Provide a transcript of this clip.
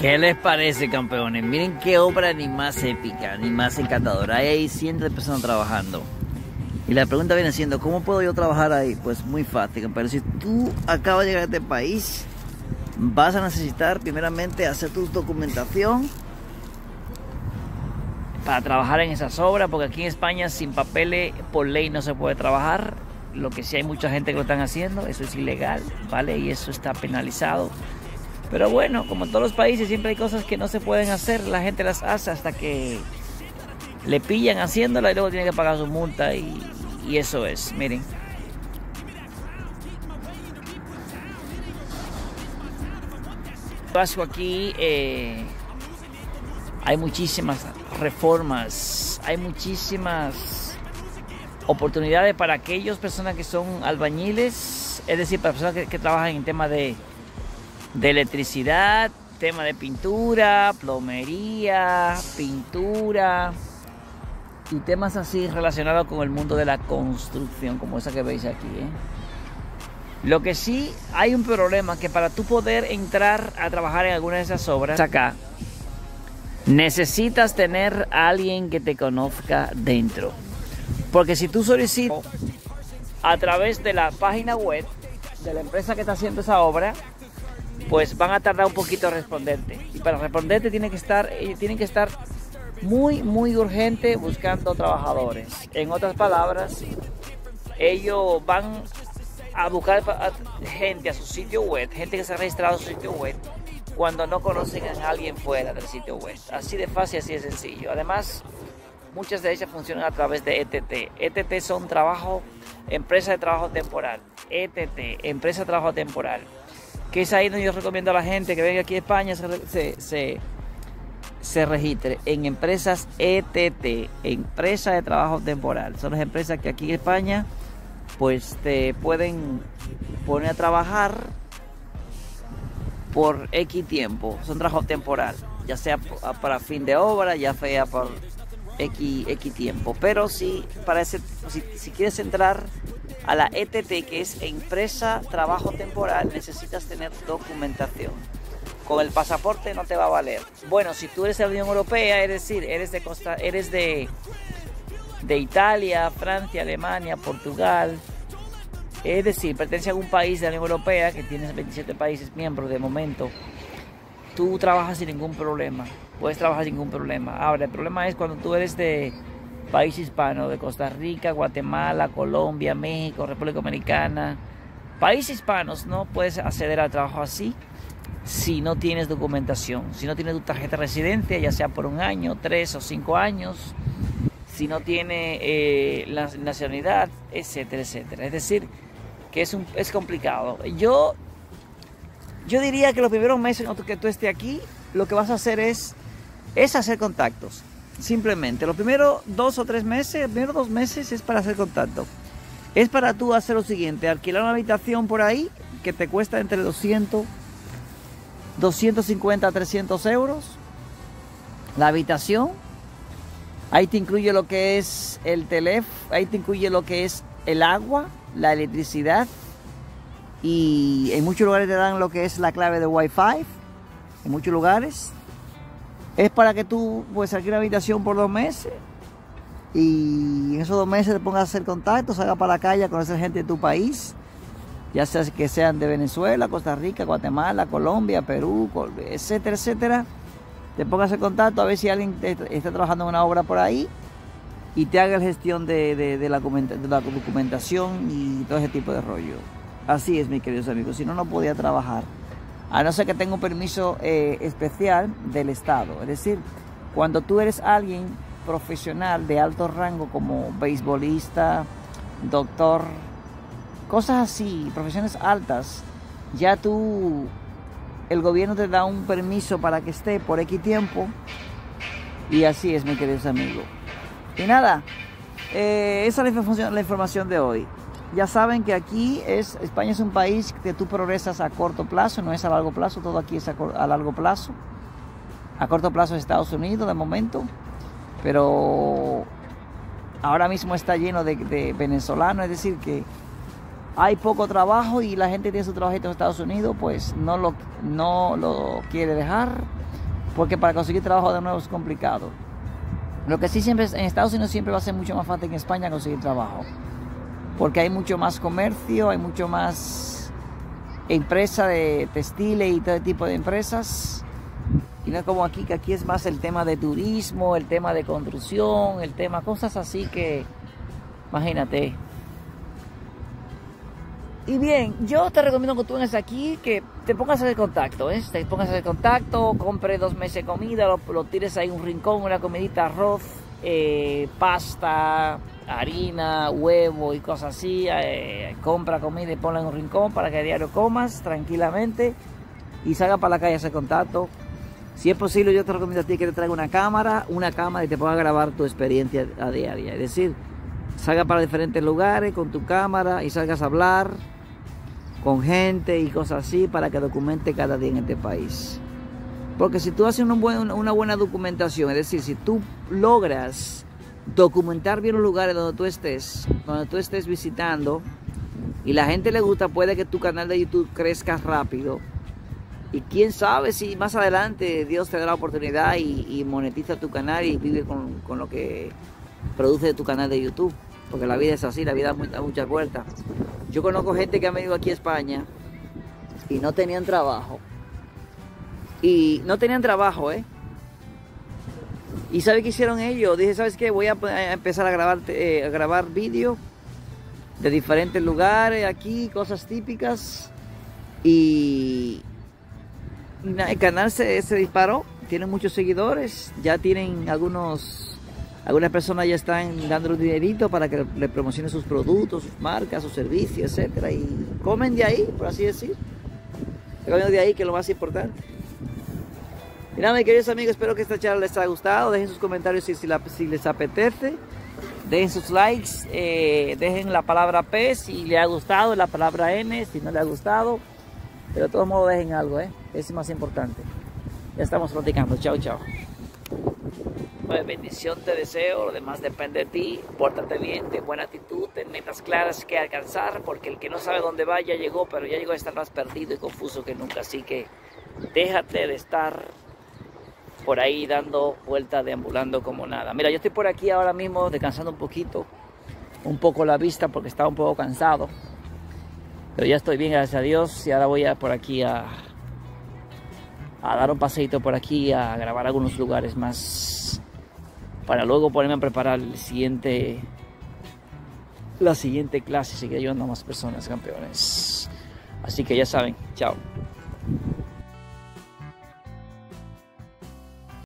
¿Qué les parece, campeones? Miren qué obra ni más épica, ni más encantadora. Hay ahí cientos de personas trabajando. Y la pregunta viene siendo, ¿cómo puedo yo trabajar ahí? Pues muy fácil, campeón. Si tú acabas de llegar a este país, vas a necesitar primeramente hacer tu documentación para trabajar en esas obras, porque aquí en España sin papeles por ley no se puede trabajar. Lo que sí hay mucha gente que lo están haciendo, eso es ilegal, ¿vale? Y eso está penalizado. Pero bueno, como en todos los países siempre hay cosas que no se pueden hacer, la gente las hace hasta que le pillan haciéndola y luego tiene que pagar su multa y eso es, miren. Aquí hay muchísimas reformas, hay muchísimas oportunidades para aquellas personas que son albañiles, es decir, para personas que trabajan en temas de electricidad, tema de pintura, plomería, pintura y temas así relacionados con el mundo de la construcción, como esa que veis aquí, Lo que sí hay un problema, que para tú poder entrar a trabajar en alguna de esas obras acá, necesitas tener a alguien que te conozca dentro. Porque si tú solicitas a través de la página web de la empresa que está haciendo esa obra, pues van a tardar un poquito en responderte. Y para responderte tienen que estar muy urgente buscando trabajadores. En otras palabras, ellos van a buscar gente a su sitio web, gente que se ha registrado a su sitio web, cuando no conocen a alguien fuera del sitio web. Así de fácil, así de sencillo. Además, muchas de ellas funcionan a través de ETT. ETT son empresa de trabajo temporal. ETT, empresa de trabajo temporal. Que es ahí donde yo recomiendo a la gente que venga aquí a España se registre en empresas ETT, empresa de trabajo temporal. Son las empresas que aquí en España pues te pueden poner a trabajar por X tiempo. Son trabajo temporal, ya sea para fin de obra, ya sea por X tiempo. Pero si quieres entrar a la ETT, que es empresa trabajo temporal, necesitas tener documentación. Con el pasaporte no te va a valer. Bueno, si tú eres de la Unión Europea, es decir, eres de Italia, Francia, Alemania, Portugal, es decir, pertenece a algún país de la Unión Europea, que tienes 27 países miembros de momento, tú trabajas sin ningún problema, puedes trabajar sin ningún problema. Ahora, el problema es cuando tú eres de país hispano, de Costa Rica, Guatemala, Colombia, México, República Dominicana, países hispanos, no puedes acceder al trabajo así si no tienes documentación, si no tienes tu tarjeta de residencia, ya sea por 1 año, 3 o 5 años, si no tiene la nacionalidad, etcétera, etcétera. Es decir, que es complicado. Yo diría que los primeros meses que tú estés aquí, lo que vas a hacer es hacer contactos. Simplemente, los primeros 2 o 3 meses, los primeros 2 meses es para hacer contacto. Es para tú hacer lo siguiente: alquilar una habitación por ahí que te cuesta entre 250 a 300 euros. La habitación, ahí te incluye lo que es el teléfono, ahí te incluye lo que es el agua, la electricidad, y en muchos lugares te dan lo que es la clave de Wi-Fi, en muchos lugares. Es para que tú pues alquiles una habitación por 2 meses y en esos 2 meses te pongas a hacer contactos, salgas para la calle a conocer gente de tu país, ya sea que sean de Venezuela, Costa Rica, Guatemala, Colombia, Perú, etcétera, etcétera. Te pongas en contacto a ver si alguien está trabajando en una obra por ahí y te haga la gestión de la documentación y todo ese tipo de rollo. Así es, mis queridos amigos, si no, no podía trabajar. A no ser que tenga un permiso especial del Estado. Es decir, cuando tú eres alguien profesional de alto rango como beisbolista, doctor, cosas así, profesiones altas, ya el gobierno te da un permiso para que esté por X tiempo. Y así es, mis queridos amigos. Y nada, esa es la información de hoy. Ya saben que España es un país que tú progresas a corto plazo, no es a largo plazo, todo aquí es a largo plazo. A corto plazo es Estados Unidos de momento, pero ahora mismo está lleno de venezolanos, es decir que hay poco trabajo y la gente tiene su trabajito en Estados Unidos, pues no lo quiere dejar. porque para conseguir trabajo de nuevo es complicado. Lo que sí siempre en Estados Unidos siempre va a ser mucho más fácil que en España conseguir trabajo, porque hay mucho más comercio, hay mucho más empresa de textiles y todo tipo de empresas, y no es como aquí, que aquí es más el tema de turismo, el tema de construcción, el tema, cosas así que, imagínate. Y bien, yo te recomiendo que tú vengas aquí, que te pongas a hacer contacto, ¿eh? Te pongas a hacer contacto, compre 2 meses de comida, lo tires ahí en un rincón, una comidita, arroz, pasta, harina, huevo y cosas así. Compra comida y ponla en un rincón para que a diario comas tranquilamente y salga para la calle a hacer contacto. Si es posible, yo te recomiendo a ti que te traiga una cámara y te pongas a grabar tu experiencia a diaria. Es decir, salga para diferentes lugares con tu cámara y salgas a hablar con gente y cosas así para que documente cada día en este país. Porque si tú haces una buena documentación, es decir, si tú logras documentar bien los lugares donde tú estés visitando y la gente le gusta, puede que tu canal de YouTube crezca rápido. Y quién sabe si más adelante Dios te da la oportunidad y monetiza tu canal y vive con lo que produce de tu canal de YouTube. Porque la vida es así, la vida da muchas vueltas. Yo conozco gente que ha venido aquí a España y no tenían trabajo. Y ¿sabe qué hicieron ellos? Dije, ¿sabes qué? Voy a empezar a grabar vídeos de diferentes lugares aquí, cosas típicas. Y el canal se disparó, tiene muchos seguidores, ya tienen algunas personas ya están dando un dinerito para que le promocionen sus productos, sus marcas, sus servicios, etcétera, y comen de ahí, por así decir. Comen de ahí, que es lo más importante. Y nada, mis queridos amigos, espero que esta charla les haya gustado. Dejen sus comentarios si les apetece. Dejen sus likes, dejen la palabra P si les ha gustado, la palabra N si no les ha gustado. Pero de todos modos dejen algo, es más importante. Ya estamos platicando. Chao, chao. Pues bendición te deseo, lo demás depende de ti. Pórtate bien, ten buena actitud, ten metas claras que alcanzar, porque el que no sabe dónde va ya llegó, pero ya llegó a estar más perdido y confuso que nunca. Así que déjate de estar por ahí dando vueltas, deambulando como nada. Mira, yo estoy por aquí ahora mismo descansando un poco la vista porque estaba un poco cansado. Pero ya estoy bien, gracias a Dios, y ahora voy a por aquí a dar un paseito por aquí, a grabar algunos lugares más, para luego ponerme a preparar la siguiente clase, así que ayudando a más personas, campeones. Así que ya saben, chao.